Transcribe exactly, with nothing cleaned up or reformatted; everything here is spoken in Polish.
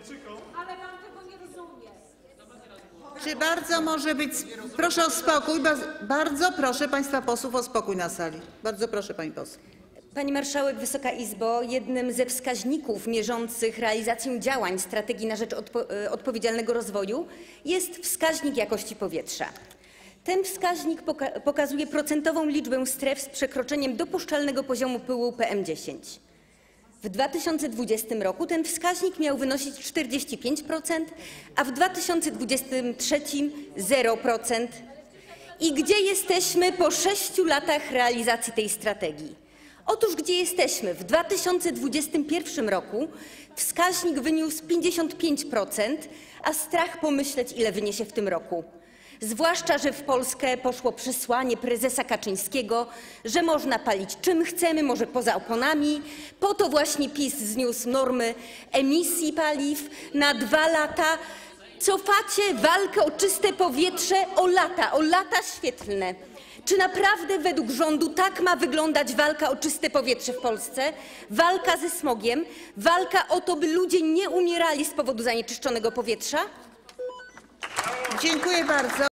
Ale pan tego nie rozumie. Czy bardzo może być... Proszę o spokój. Bardzo proszę państwa posłów o spokój na sali. Bardzo proszę, pani poseł. Pani Marszałek, Wysoka Izbo, jednym ze wskaźników mierzących realizację działań Strategii na rzecz odpo odpowiedzialnego rozwoju jest wskaźnik jakości powietrza. Ten wskaźnik poka pokazuje procentową liczbę stref z przekroczeniem dopuszczalnego poziomu pyłu P M dziesięć. W dwa tysiące dwudziestym roku ten wskaźnik miał wynosić czterdzieści pięć procent, a w dwa tysiące dwudziestym trzecim zero procent. I gdzie jesteśmy po sześciu latach realizacji tej strategii? Otóż gdzie jesteśmy? W dwa tysiące dwudziestym pierwszym roku wskaźnik wyniósł pięćdziesiąt pięć procent, a strach pomyśleć, ile wyniesie w tym roku. Zwłaszcza że w Polskę poszło przesłanie prezesa Kaczyńskiego, że można palić czym chcemy, może poza oponami. Po to właśnie PiS zniósł normy emisji paliw na dwa lata. Cofacie walkę o czyste powietrze o lata, o lata świetlne. Czy naprawdę według rządu tak ma wyglądać walka o czyste powietrze w Polsce? Walka ze smogiem? Walka o to, by ludzie nie umierali z powodu zanieczyszczonego powietrza? Dziękuję bardzo.